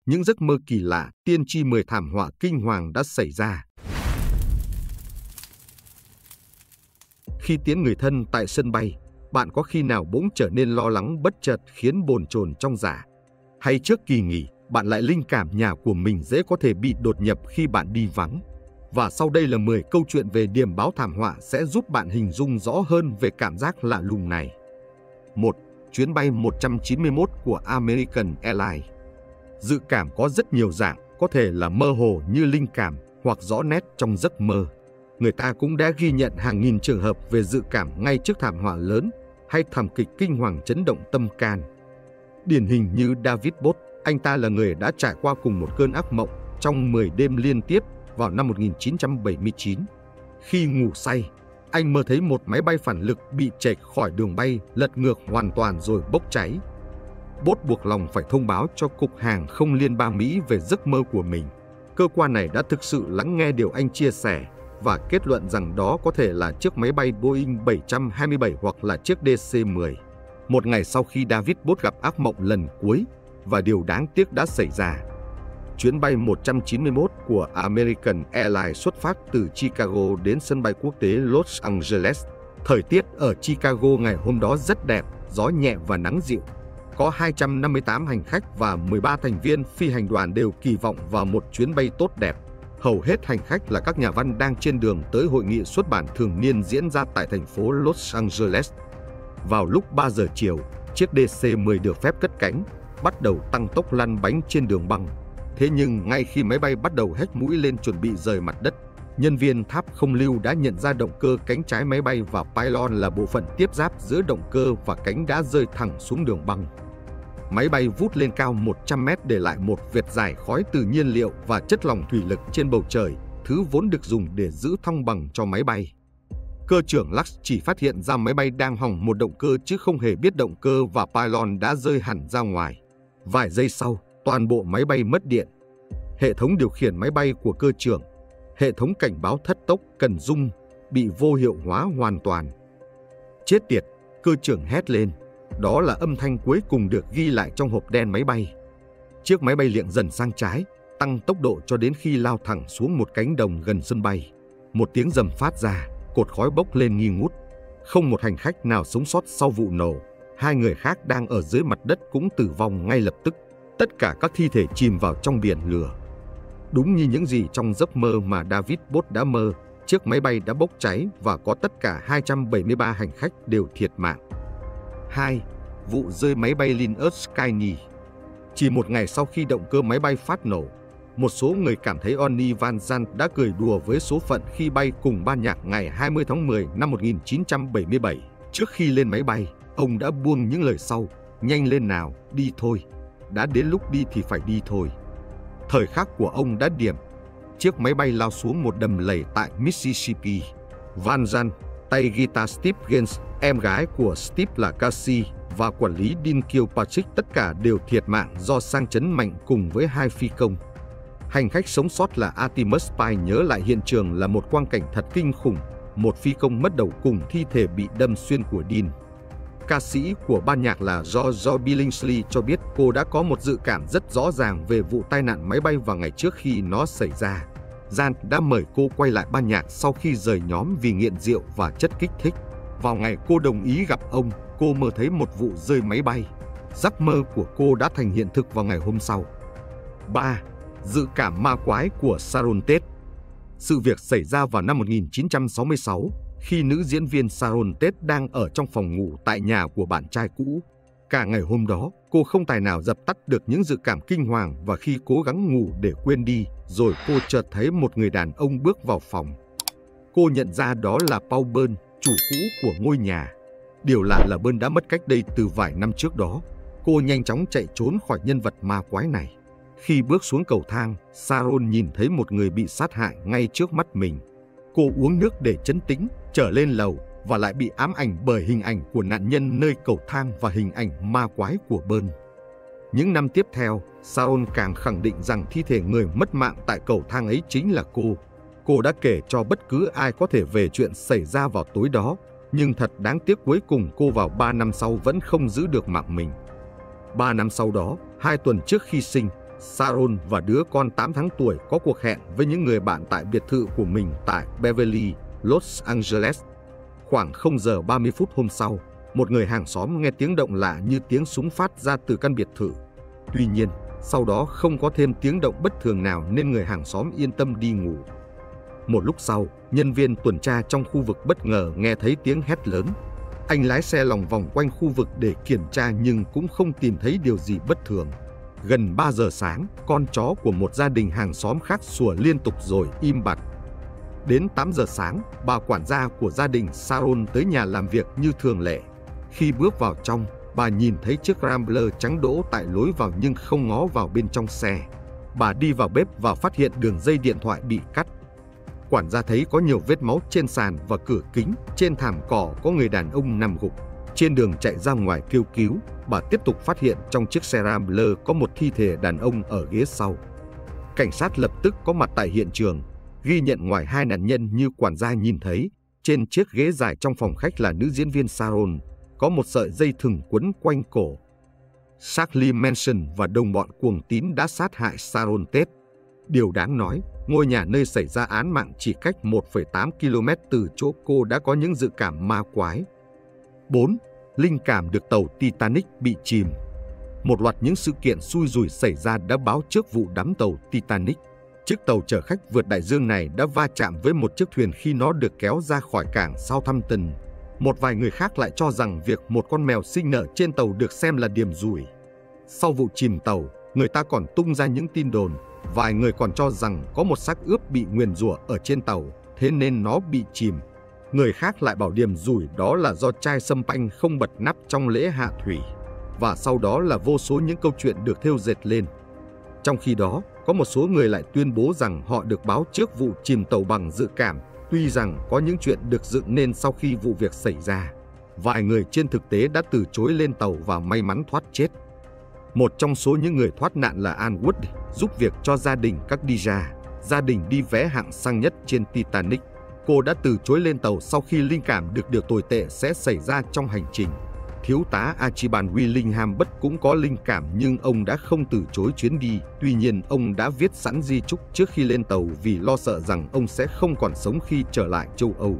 Những giấc mơ kỳ lạ, tiên tri 10 thảm họa kinh hoàng đã xảy ra. Khi tiễn người thân tại sân bay, bạn có khi nào bỗng trở nên lo lắng bất chợt khiến bồn chồn trong dạ? Hay trước kỳ nghỉ, bạn lại linh cảm nhà của mình dễ có thể bị đột nhập khi bạn đi vắng? Và sau đây là 10 câu chuyện về điềm báo thảm họa sẽ giúp bạn hình dung rõ hơn về cảm giác lạ lùng này. 1. Chuyến bay 191 của American Airlines. Dự cảm có rất nhiều dạng, có thể là mơ hồ như linh cảm hoặc rõ nét trong giấc mơ. Người ta cũng đã ghi nhận hàng nghìn trường hợp về dự cảm ngay trước thảm họa lớn hay thảm kịch kinh hoàng chấn động tâm can. Điển hình như David Booth, anh ta là người đã trải qua cùng một cơn ác mộng trong 10 đêm liên tiếp vào năm 1979. Khi ngủ say, anh mơ thấy một máy bay phản lực bị chệch khỏi đường bay, lật ngược hoàn toàn rồi bốc cháy. Booth buộc lòng phải thông báo cho Cục Hàng không Liên bang Mỹ về giấc mơ của mình. Cơ quan này đã thực sự lắng nghe điều anh chia sẻ và kết luận rằng đó có thể là chiếc máy bay Boeing 727 hoặc là chiếc DC-10. Một ngày sau khi David Booth gặp ác mộng lần cuối, và điều đáng tiếc đã xảy ra. Chuyến bay 191 của American Airlines xuất phát từ Chicago đến sân bay quốc tế Los Angeles. Thời tiết ở Chicago ngày hôm đó rất đẹp, gió nhẹ và nắng dịu. Có 258 hành khách và 13 thành viên phi hành đoàn đều kỳ vọng vào một chuyến bay tốt đẹp. Hầu hết hành khách là các nhà văn đang trên đường tới hội nghị xuất bản thường niên diễn ra tại thành phố Los Angeles. Vào lúc 3 giờ chiều, chiếc DC-10 được phép cất cánh, bắt đầu tăng tốc lăn bánh trên đường băng. Thế nhưng ngay khi máy bay bắt đầu hét mũi lên chuẩn bị rời mặt đất, nhân viên tháp không lưu đã nhận ra động cơ cánh trái máy bay và pylon là bộ phận tiếp giáp giữa động cơ và cánh đã rơi thẳng xuống đường băng. Máy bay vút lên cao 100 mét để lại một vệt dài khói từ nhiên liệu và chất lỏng thủy lực trên bầu trời, thứ vốn được dùng để giữ thăng bằng cho máy bay. Cơ trưởng Lux chỉ phát hiện ra máy bay đang hỏng một động cơ chứ không hề biết động cơ và pylon đã rơi hẳn ra ngoài. Vài giây sau, toàn bộ máy bay mất điện. Hệ thống điều khiển máy bay của cơ trưởng, hệ thống cảnh báo thất tốc cần rung, bị vô hiệu hóa hoàn toàn. Chết tiệt, cơ trưởng hét lên. Đó là âm thanh cuối cùng được ghi lại trong hộp đen máy bay. Chiếc máy bay liệng dần sang trái, tăng tốc độ cho đến khi lao thẳng xuống một cánh đồng gần sân bay. Một tiếng rầm phát ra, cột khói bốc lên nghi ngút. Không một hành khách nào sống sót sau vụ nổ. 2 người khác đang ở dưới mặt đất cũng tử vong ngay lập tức. Tất cả các thi thể chìm vào trong biển lửa. Đúng như những gì trong giấc mơ mà David Booth đã mơ, chiếc máy bay đã bốc cháy và có tất cả 273 hành khách đều thiệt mạng. 2. Vụ rơi máy bay Linus Skyny. Chỉ một ngày sau khi động cơ máy bay phát nổ, một số người cảm thấy Ronnie Van Zant đã cười đùa với số phận khi bay cùng ban nhạc ngày 20 tháng 10 năm 1977. Trước khi lên máy bay, ông đã buông những lời sau: "Nhanh lên nào, đi thôi. Đã đến lúc đi thì phải đi thôi." Thời khắc của ông đã điểm. Chiếc máy bay lao xuống một đầm lầy tại Mississippi. Van Zant, tay guitar Steve Gaines, em gái của Steve là Cassie và quản lý Dean Kilpatrick tất cả đều thiệt mạng do sang chấn mạnh cùng với 2 phi công. Hành khách sống sót là Artemus Pyle nhớ lại hiện trường là một quang cảnh thật kinh khủng, một phi công mất đầu cùng thi thể bị đâm xuyên của Dean. Ca sĩ của ban nhạc là George Billingsley cho biết cô đã có một dự cảm rất rõ ràng về vụ tai nạn máy bay vào ngày trước khi nó xảy ra. Zant đã mời cô quay lại ban nhạc sau khi rời nhóm vì nghiện rượu và chất kích thích. Vào ngày cô đồng ý gặp ông, cô mơ thấy một vụ rơi máy bay. Giấc mơ của cô đã thành hiện thực vào ngày hôm sau. 3. Dự cảm ma quái của Sharon Tate. Sự việc xảy ra vào năm 1966, khi nữ diễn viên Sharon Tate đang ở trong phòng ngủ tại nhà của bạn trai cũ. Cả ngày hôm đó, cô không tài nào dập tắt được những dự cảm kinh hoàng và khi cố gắng ngủ để quên đi, rồi cô chợt thấy một người đàn ông bước vào phòng. Cô nhận ra đó là Paul Byrne, chủ cũ của ngôi nhà. Điều lạ là Byrne đã mất cách đây từ vài năm trước đó. Cô nhanh chóng chạy trốn khỏi nhân vật ma quái này. Khi bước xuống cầu thang, Sharon nhìn thấy một người bị sát hại ngay trước mắt mình. Cô uống nước để trấn tĩnh, trở lên lầu và lại bị ám ảnh bởi hình ảnh của nạn nhân nơi cầu thang và hình ảnh ma quái của Byrne. Những năm tiếp theo, Sharon càng khẳng định rằng thi thể người mất mạng tại cầu thang ấy chính là cô. Cô đã kể cho bất cứ ai có thể về chuyện xảy ra vào tối đó, nhưng thật đáng tiếc cuối cùng cô vào 3 năm sau vẫn không giữ được mạng mình. 3 năm sau đó, 2 tuần trước khi sinh, Sharon và đứa con 8 tháng tuổi có cuộc hẹn với những người bạn tại biệt thự của mình tại Beverly, Los Angeles. Khoảng 0 giờ 30 phút hôm sau, một người hàng xóm nghe tiếng động lạ như tiếng súng phát ra từ căn biệt thự. Tuy nhiên, sau đó không có thêm tiếng động bất thường nào nên người hàng xóm yên tâm đi ngủ. Một lúc sau, nhân viên tuần tra trong khu vực bất ngờ nghe thấy tiếng hét lớn. Anh lái xe lòng vòng quanh khu vực để kiểm tra nhưng cũng không tìm thấy điều gì bất thường. Gần 3 giờ sáng, con chó của một gia đình hàng xóm khác sủa liên tục rồi im bặt. Đến 8 giờ sáng, bà quản gia của gia đình Sharon tới nhà làm việc như thường lệ. Khi bước vào trong, bà nhìn thấy chiếc Rambler trắng đỗ tại lối vào nhưng không ngó vào bên trong xe. Bà đi vào bếp và phát hiện đường dây điện thoại bị cắt. Quản gia thấy có nhiều vết máu trên sàn và cửa kính, trên thảm cỏ có người đàn ông nằm gục. Trên đường chạy ra ngoài kêu cứu, bà tiếp tục phát hiện trong chiếc xe Rambler có một thi thể đàn ông ở ghế sau. Cảnh sát lập tức có mặt tại hiện trường, ghi nhận ngoài 2 nạn nhân như quản gia nhìn thấy, trên chiếc ghế dài trong phòng khách là nữ diễn viên Sharon, có một sợi dây thừng quấn quanh cổ. Charlie Manson và đồng bọn cuồng tín đã sát hại Sharon Tate. Điều đáng nói, ngôi nhà nơi xảy ra án mạng chỉ cách 1,8 km từ chỗ cô đã có những dự cảm ma quái. 4. Linh cảm được tàu Titanic bị chìm. Một loạt những sự kiện xui rủi xảy ra đã báo trước vụ đắm tàu Titanic. Chiếc tàu chở khách vượt đại dương này đã va chạm với một chiếc thuyền khi nó được kéo ra khỏi cảng Southampton. Một vài người khác lại cho rằng việc một con mèo sinh nở trên tàu được xem là điểm rủi. Sau vụ chìm tàu, người ta còn tung ra những tin đồn. Vài người còn cho rằng có một xác ướp bị nguyền rủa ở trên tàu, thế nên nó bị chìm. Người khác lại bảo điểm rủi đó là do chai sâm panh không bật nắp trong lễ hạ thủy. Và sau đó là vô số những câu chuyện được thêu dệt lên. Trong khi đó, có một số người lại tuyên bố rằng họ được báo trước vụ chìm tàu bằng dự cảm, tuy rằng có những chuyện được dựng nên sau khi vụ việc xảy ra. Vài người trên thực tế đã từ chối lên tàu và may mắn thoát chết. Một trong số những người thoát nạn là Anne Wood, giúp việc cho gia đình các Dija, gia đình đi vé hạng sang nhất trên Titanic. Cô đã từ chối lên tàu sau khi linh cảm được điều tồi tệ sẽ xảy ra trong hành trình. Thiếu tá Archibald Willingham Butt cũng có linh cảm nhưng ông đã không từ chối chuyến đi. Tuy nhiên, ông đã viết sẵn di chúc trước khi lên tàu vì lo sợ rằng ông sẽ không còn sống khi trở lại châu Âu.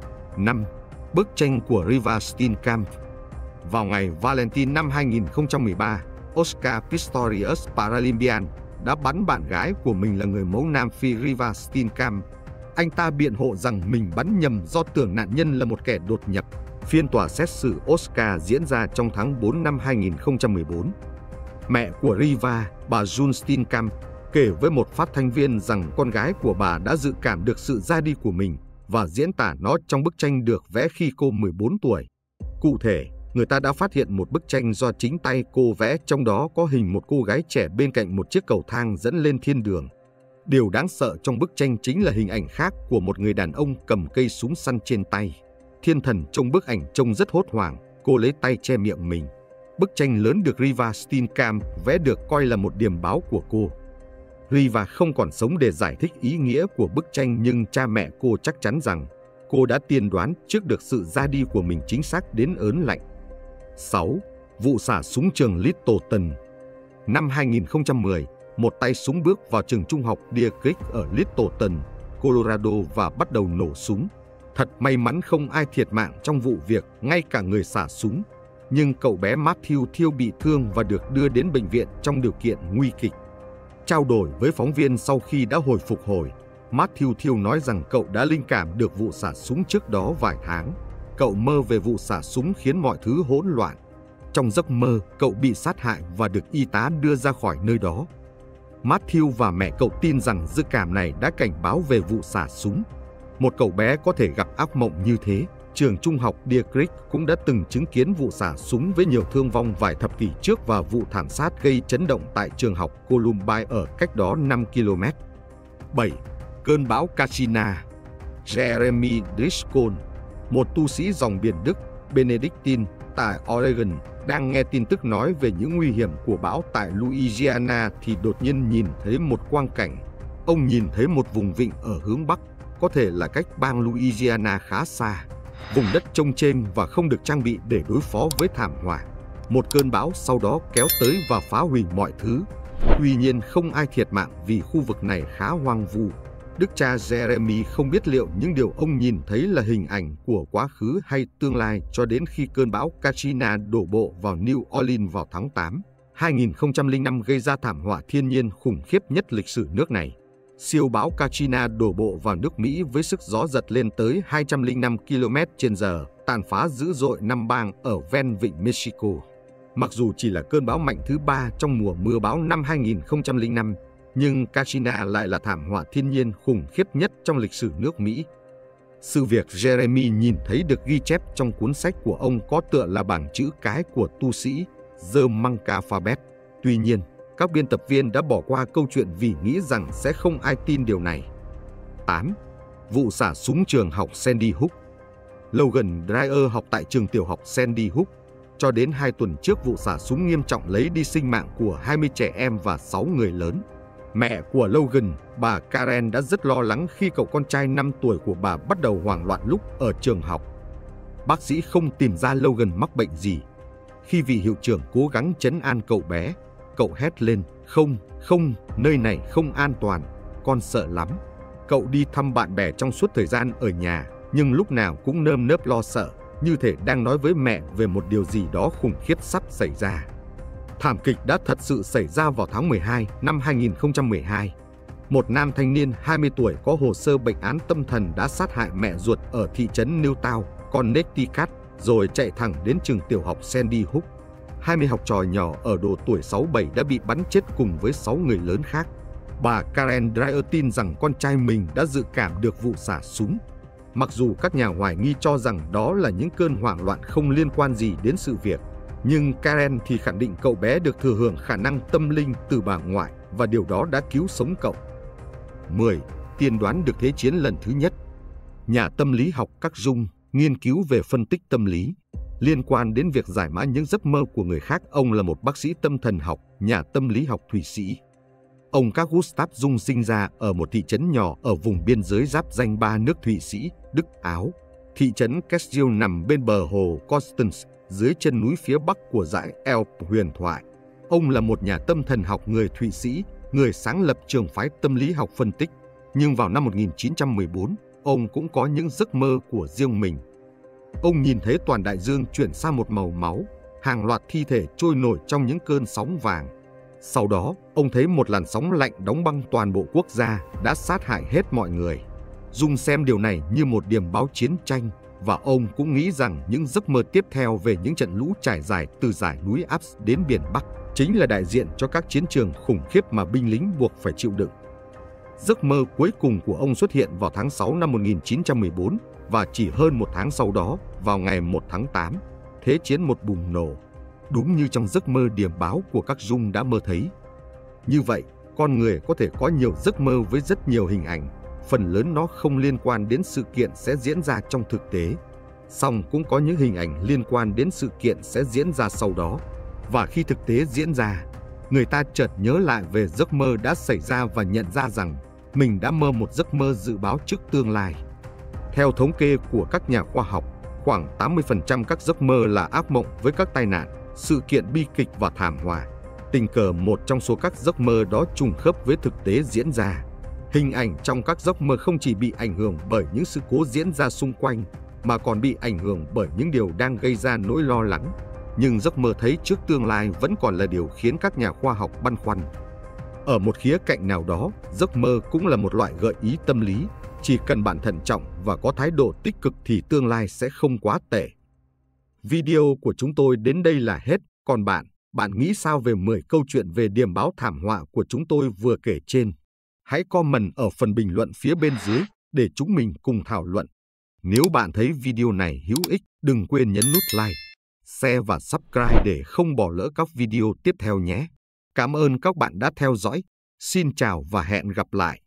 5. Bức tranh của Riva Steenkamp. Vào ngày Valentine năm 2013, Oscar Pistorius Paralympian đã bắn bạn gái của mình là người mẫu Nam Phi Riva Steenkamp. Anh ta biện hộ rằng mình bắn nhầm do tưởng nạn nhân là một kẻ đột nhập. Phiên tòa xét xử Oscar diễn ra trong tháng 4 năm 2014. Mẹ của Riva, bà June Steenkamp, kể với một phát thanh viên rằng con gái của bà đã dự cảm được sự ra đi của mình và diễn tả nó trong bức tranh được vẽ khi cô 14 tuổi. Cụ thể, người ta đã phát hiện một bức tranh do chính tay cô vẽ, trong đó có hình một cô gái trẻ bên cạnh một chiếc cầu thang dẫn lên thiên đường. Điều đáng sợ trong bức tranh chính là hình ảnh khác của một người đàn ông cầm cây súng săn trên tay. Thiên thần trong bức ảnh trông rất hốt hoảng, cô lấy tay che miệng mình. Bức tranh lớn được Riva Steenkamp vẽ được coi là một điềm báo của cô. Riva không còn sống để giải thích ý nghĩa của bức tranh nhưng cha mẹ cô chắc chắn rằng cô đã tiên đoán trước được sự ra đi của mình chính xác đến ớn lạnh. 6. Vụ xả súng trường Littleton. Năm 2010, một tay súng bước vào trường trung học Deer Creek ở Littleton, Colorado và bắt đầu nổ súng. Thật may mắn không ai thiệt mạng trong vụ việc, ngay cả người xả súng. Nhưng cậu bé Matthew Thiel bị thương và được đưa đến bệnh viện trong điều kiện nguy kịch. Trao đổi với phóng viên sau khi đã hồi phục hồi, Matthew Thiel nói rằng cậu đã linh cảm được vụ xả súng trước đó vài tháng. Cậu mơ về vụ xả súng khiến mọi thứ hỗn loạn. Trong giấc mơ, cậu bị sát hại và được y tá đưa ra khỏi nơi đó. Matthew và mẹ cậu tin rằng dự cảm này đã cảnh báo về vụ xả súng. Một cậu bé có thể gặp ác mộng như thế. Trường trung học Deer Creek cũng đã từng chứng kiến vụ xả súng với nhiều thương vong vài thập kỷ trước và vụ thảm sát gây chấn động tại trường học Columbine ở cách đó 5 km. 7. Cơn bão Katrina. Jeremy Driscoll, một tu sĩ dòng biển Đức Benedictine tại Oregon, đang nghe tin tức nói về những nguy hiểm của bão tại Louisiana thì đột nhiên nhìn thấy một quang cảnh. Ông nhìn thấy một vùng vịnh ở hướng Bắc, có thể là cách bang Louisiana khá xa. Vùng đất trông chênh và không được trang bị để đối phó với thảm họa. Một cơn bão sau đó kéo tới và phá hủy mọi thứ. Tuy nhiên không ai thiệt mạng vì khu vực này khá hoang vu. Đức cha Jeremy không biết liệu những điều ông nhìn thấy là hình ảnh của quá khứ hay tương lai cho đến khi cơn bão Katrina đổ bộ vào New Orleans vào tháng 8, 2005 gây ra thảm họa thiên nhiên khủng khiếp nhất lịch sử nước này. Siêu bão Katrina đổ bộ vào nước Mỹ với sức gió giật lên tới 205 km/h, tàn phá dữ dội 5 bang ở ven vịnh Mexico. Mặc dù chỉ là cơn bão mạnh thứ 3 trong mùa mưa bão năm 2005, nhưng Katrina lại là thảm họa thiên nhiên khủng khiếp nhất trong lịch sử nước Mỹ. Sự việc Jeremy nhìn thấy được ghi chép trong cuốn sách của ông có tựa là bảng chữ cái của tu sĩ The Monk Alphabet. Tuy nhiên, các biên tập viên đã bỏ qua câu chuyện vì nghĩ rằng sẽ không ai tin điều này. 8. Vụ xả súng trường học Sandy Hook. Logan Dyer học tại trường tiểu học Sandy Hook. Cho đến 2 tuần trước vụ xả súng nghiêm trọng lấy đi sinh mạng của 20 trẻ em và 6 người lớn. Mẹ của Logan, bà Karen đã rất lo lắng khi cậu con trai 5 tuổi của bà bắt đầu hoảng loạn lúc ở trường học. Bác sĩ không tìm ra Logan mắc bệnh gì. Khi vị hiệu trưởng cố gắng trấn an cậu bé, cậu hét lên, không, nơi này không an toàn, con sợ lắm. Cậu đi thăm bạn bè trong suốt thời gian ở nhà, nhưng lúc nào cũng nơm nớp lo sợ, như thể đang nói với mẹ về một điều gì đó khủng khiếp sắp xảy ra. Thảm kịch đã thật sự xảy ra vào tháng 12 năm 2012. Một nam thanh niên 20 tuổi có hồ sơ bệnh án tâm thần đã sát hại mẹ ruột ở thị trấn Newtown, Connecticut, rồi chạy thẳng đến trường tiểu học Sandy Hook. 20 học trò nhỏ ở độ tuổi 6-7 đã bị bắn chết cùng với 6 người lớn khác. Bà Karen Dyer tin rằng con trai mình đã dự cảm được vụ xả súng. Mặc dù các nhà hoài nghi cho rằng đó là những cơn hoảng loạn không liên quan gì đến sự việc, nhưng Karen thì khẳng định cậu bé được thừa hưởng khả năng tâm linh từ bà ngoại và điều đó đã cứu sống cậu. 10. Tiên đoán được Thế chiến lần thứ nhất. Nhà tâm lý học Carl Jung nghiên cứu về phân tích tâm lý. Liên quan đến việc giải mã những giấc mơ của người khác, ông là một bác sĩ tâm thần học, nhà tâm lý học Thụy Sĩ. Ông Carl Gustav Jung sinh ra ở một thị trấn nhỏ ở vùng biên giới giáp ranh 3 nước Thụy Sĩ, Đức, Áo. Thị trấn Kestil nằm bên bờ hồ Constance, dưới chân núi phía bắc của dãy Alp huyền thoại. Ông là một nhà tâm thần học người Thụy Sĩ, người sáng lập trường phái tâm lý học phân tích. Nhưng vào năm 1914, ông cũng có những giấc mơ của riêng mình. Ông nhìn thấy toàn đại dương chuyển sang một màu máu, hàng loạt thi thể trôi nổi trong những cơn sóng vàng. Sau đó, ông thấy một làn sóng lạnh đóng băng toàn bộ quốc gia đã sát hại hết mọi người. Jung xem điều này như một điểm báo chiến tranh, và ông cũng nghĩ rằng những giấc mơ tiếp theo về những trận lũ trải dài từ dải núi Alps đến biển Bắc chính là đại diện cho các chiến trường khủng khiếp mà binh lính buộc phải chịu đựng. Giấc mơ cuối cùng của ông xuất hiện vào tháng 6 năm 1914 và chỉ hơn một tháng sau đó, vào ngày 1 tháng 8, Thế chiến một bùng nổ. Đúng như trong giấc mơ điềm báo của Carl Jung đã mơ thấy. Như vậy, con người có thể có nhiều giấc mơ với rất nhiều hình ảnh, phần lớn nó không liên quan đến sự kiện sẽ diễn ra trong thực tế. Song cũng có những hình ảnh liên quan đến sự kiện sẽ diễn ra sau đó. Và khi thực tế diễn ra, người ta chợt nhớ lại về giấc mơ đã xảy ra và nhận ra rằng mình đã mơ một giấc mơ dự báo trước tương lai. Theo thống kê của các nhà khoa học, khoảng 80% các giấc mơ là ác mộng với các tai nạn, sự kiện bi kịch và thảm họa. Tình cờ một trong số các giấc mơ đó trùng khớp với thực tế diễn ra. Hình ảnh trong các giấc mơ không chỉ bị ảnh hưởng bởi những sự cố diễn ra xung quanh, mà còn bị ảnh hưởng bởi những điều đang gây ra nỗi lo lắng. Nhưng giấc mơ thấy trước tương lai vẫn còn là điều khiến các nhà khoa học băn khoăn. Ở một khía cạnh nào đó, giấc mơ cũng là một loại gợi ý tâm lý. Chỉ cần bạn thận trọng và có thái độ tích cực thì tương lai sẽ không quá tệ. Video của chúng tôi đến đây là hết. Còn bạn nghĩ sao về 10 câu chuyện về điềm báo thảm họa của chúng tôi vừa kể trên? Hãy comment ở phần bình luận phía bên dưới để chúng mình cùng thảo luận. Nếu bạn thấy video này hữu ích, đừng quên nhấn nút like, share và subscribe để không bỏ lỡ các video tiếp theo nhé. Cảm ơn các bạn đã theo dõi. Xin chào và hẹn gặp lại.